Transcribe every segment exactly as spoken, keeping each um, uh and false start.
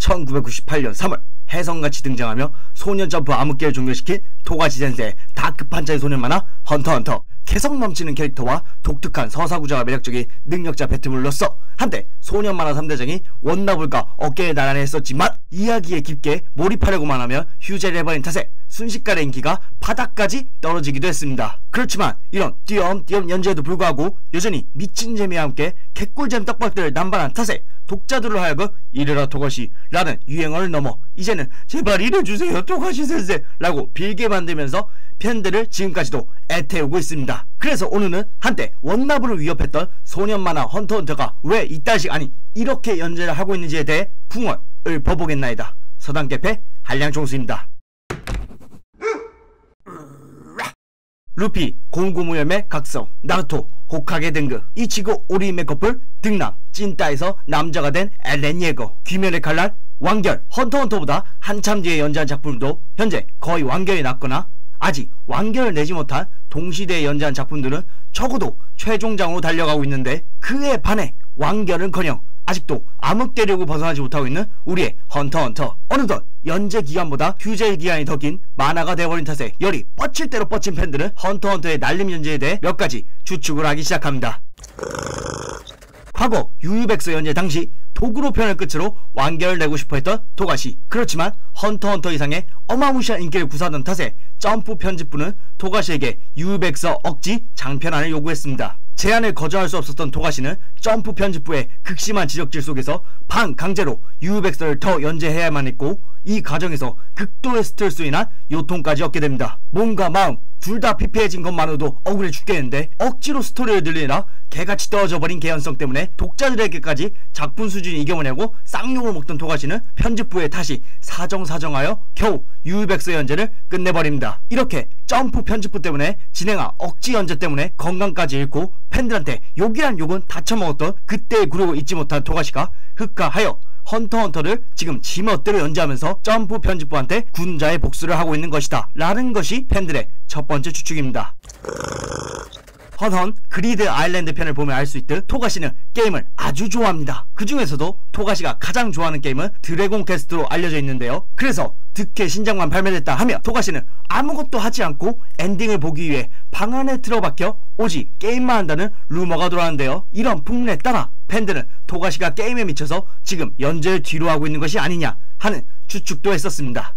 천구백구십팔 년 삼월 혜성같이 등장하며 소년점프 암흑기를 종결시킨 토가시 센세의 다크판자의 소년 만화 헌터헌터. 개성 넘치는 캐릭터와 독특한 서사구조가 매력적인 능력자 배트물로서 한때 소년 만화 삼 대장이 원나블과 어깨에 나란히 했었지만 이야기에 깊게 몰입하려고만 하면 휴재를 해버린 탓에 순식간에 인기가 바닥까지 떨어지기도 했습니다. 그렇지만 이런 띄엄띄엄 연재에도 불구하고 여전히 미친 재미와 함께 개꿀잼 떡밥들을 남발한 탓에 독자들로 하여금 이래라 토가시 라는 유행어를 넘어 이제는 제발 이래주세요 토가시 센세 라고 빌게 만들면서 팬들을 지금까지도 애태우고 있습니다. 그래서 오늘은 한때 원나블을 위협했던 소년 만화 헌터헌터가 왜 이따시 아니 이렇게 연재를 하고 있는지에 대해 풍월을 퍼보겠나이다. 서당개패 한량종수입니다. 루피, 공구무열매 각성, 나루토, 호카게 등급, 이치고 오리인메 커플, 등남, 찐따에서 남자가 된 엘렌 예거, 귀멸의 칼날, 완결, 헌터헌터보다 한참 뒤에 연재한 작품도 현재 거의 완결이 났거나 아직 완결을 내지 못한 동시대에 연재한 작품들은 적어도 최종장으로 달려가고 있는데 그에 반해 완결은커녕 아직도 암흑대륙을 벗어나지 못하고 있는 우리의 헌터헌터. 어느덧 연재 기간보다 휴재 기간이 더 긴 만화가 되어버린 탓에 열이 뻗칠 대로 뻗친 팬들은 헌터헌터의 날림 연재에 대해 몇 가지 추측을 하기 시작합니다. 과거 유유백서 연재 당시 도구로 편을 끝으로 완결을 내고 싶어했던 토가시. 그렇지만 헌터헌터 이상의 어마무시한 인기를 구사하던 탓에 점프 편집부는 토가시에게 유유백서 억지 장편안을 요구했습니다. 제안을 거절할 수 없었던 토가시는 점프 편집부의 극심한 지적질 속에서 반강제로 유유백서를 더 연재해야만 했고 이 과정에서 극도의 스트레스로 인한 요통까지 얻게 됩니다. 몸과 마음 둘 다 피폐해진 것만으로도 억울해 죽겠는데 억지로 스토리를 늘리느라 개같이 떨어져 버린 개연성 때문에 독자들에게까지 작품 수준이 이겨보냐고 쌍욕을 먹던 토가시는 편집부에 다시 사정사정하여 겨우 유유백서 연재를 끝내버립니다. 이렇게 점프 편집부 때문에 진행한 억지 연재 때문에 건강까지 잃고 팬들한테 욕이란 욕은 다 처먹었던 그때의 굴욕을 잊지 못한 토가시가 흑화하여 헌터헌터를 지금 지멋대로 연재하면서 점프 편집부한테 군자의 복수를 하고 있는 것이다 라는 것이 팬들의 첫 번째 추측입니다. 헌헌 그리드 아일랜드 편을 보면 알 수 있듯 토가시는 게임을 아주 좋아합니다. 그 중에서도 토가시가 가장 좋아하는 게임은 드래곤 퀘스트로 알려져 있는데요. 그래서 득해 신작만 발매됐다 하면 토가시는 아무것도 하지 않고 엔딩을 보기 위해 방 안에 틀어박혀 오직 게임만 한다는 루머가 돌아왔는데요. 이런 풍문에 따라 팬들은 토가시가 게임에 미쳐서 지금 연재를 뒤로 하고 있는 것이 아니냐 하는 추측도 했었습니다.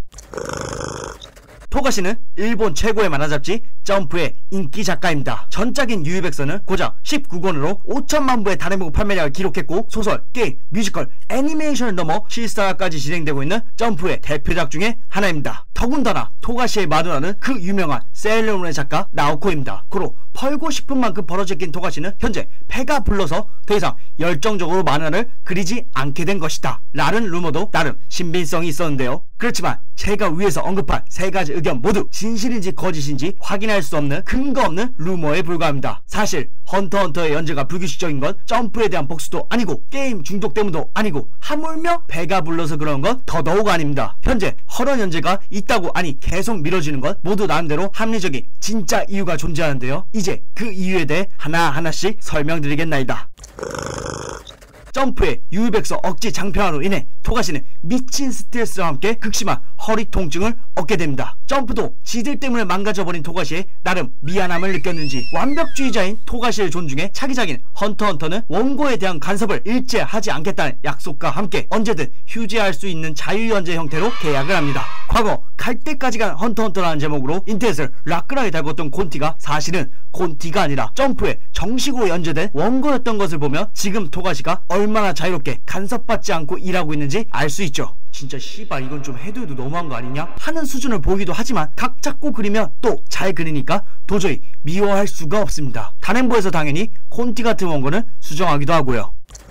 토가시는 일본 최고의 만화 잡지 점프의 인기 작가입니다. 전작인 유유백서는 고작 십구 권으로 오천만 부의 단행본 판매량을 기록했고 소설, 게임, 뮤지컬, 애니메이션을 넘어 실사화까지 진행되고 있는 점프의 대표작 중에 하나입니다. 더군다나 토가시의 마누라는 그 유명한 세일러문의 작가 나오코입니다. 고로 벌고 싶은 만큼 벌어지긴 토가시는 현재 패가 불러서 더 이상 열정적으로 만화를 그리지 않게 된 것이다 라는 루머도 나름 신빙성이 있었는데요. 그렇지만 제가 위에서 언급한 세 가지 의견 모두 진실인지 거짓인지 확인할 수 없는 근거 없는 루머에 불과합니다. 사실 헌터헌터의 연재가 불규칙적인 건 점프에 대한 복수도 아니고 게임 중독 때문도 아니고 하물며 배가 불러서 그런 건 더더욱 아닙니다. 현재 허런 연재가 있다고 아니 계속 미뤄지는 건 모두 나름대로 합리적인 진짜 이유가 존재하는데요. 이제 그 이유에 대해 하나하나씩 설명드리겠나이다. 점프의 유유백서 억지 장편화로 인해 토가시는 미친 스트레스와 함께 극심한 허리 통증을 얻게 됩니다. 점프도 지들 때문에 망가져버린 토가시의 나름 미안함을 느꼈는지 완벽주의자인 토가시를 존중해 차기작인 헌터헌터는 원고에 대한 간섭을 일제 하지 않겠다는 약속과 함께 언제든 휴재할 수 있는 자유연재 형태로 계약을 합니다. 과거 갈 때까지 간 헌터헌터라는 제목으로 인터넷을 라끈하게 달궜던 콘티가 사실은 콘티가 아니라 점프에 정식으로 연재된 원고였던 것을 보면 지금 토가시가 얼마나 자유롭게 간섭받지 않고 일하고 있는지 알 수 있죠. 진짜 씨발 이건 좀 해도 해도 너무한 거 아니냐 하는 수준을 보이기도 하지만 각 잡고 그리면 또 잘 그리니까 도저히 미워할 수가 없습니다. 단행본에서 당연히 콘티 같은 원고는 수정하기도 하고요.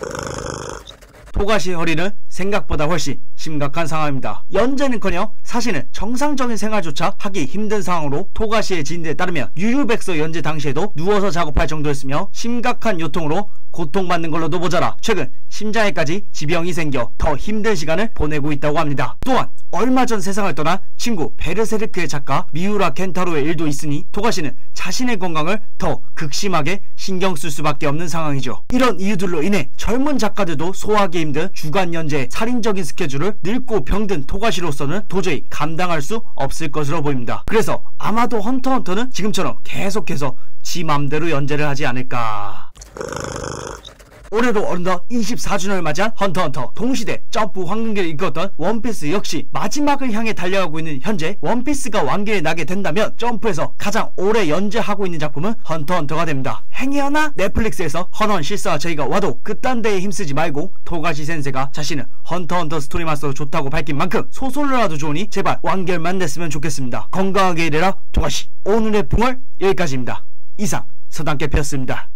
토가시의 허리는 생각보다 훨씬 심각한 상황입니다. 연재는커녕 사실은 정상적인 생활조차 하기 힘든 상황으로 토가시의 지인들에 따르면 유유백서 연재 당시에도 누워서 작업할 정도였으며 심각한 요통으로 고통받는 걸로도 모자라 최근 심장에까지 지병이 생겨 더 힘든 시간을 보내고 있다고 합니다. 또한 얼마 전 세상을 떠난 친구 베르세르크의 작가 미우라 켄타로의 일도 있으니 토가시는 자신의 건강을 더 극심하게 신경 쓸 수밖에 없는 상황이죠. 이런 이유들로 인해 젊은 작가들도 소화하기 힘든 주간 연재 이상의 살인적인 스케줄을 늙고 병든 토가시로서는 도저히 감당할 수 없을 것으로 보입니다. 그래서 아마도 헌터헌터는 지금처럼 계속해서 지 맘대로 연재를 하지 않을까. 올해로 어느덧 이십사 주년을 맞이한 헌터헌터, 동시대 점프 황금기를 이끌었던 원피스 역시 마지막을 향해 달려가고 있는 현재 원피스가 완결이 나게 된다면 점프에서 가장 오래 연재하고 있는 작품은 헌터헌터가 됩니다. 행여나 넷플릭스에서 헌헌 실사와 저희가 와도 그딴 데에 힘쓰지 말고 토가시 센세가 자신은 헌터헌터 스토리마스터로 좋다고 밝힌 만큼 소설로라도 좋으니 제발 완결만 냈으면 좋겠습니다. 건강하게 일해라 토가시. 오늘의 붕얼 여기까지입니다. 이상 서당캐피였습니다.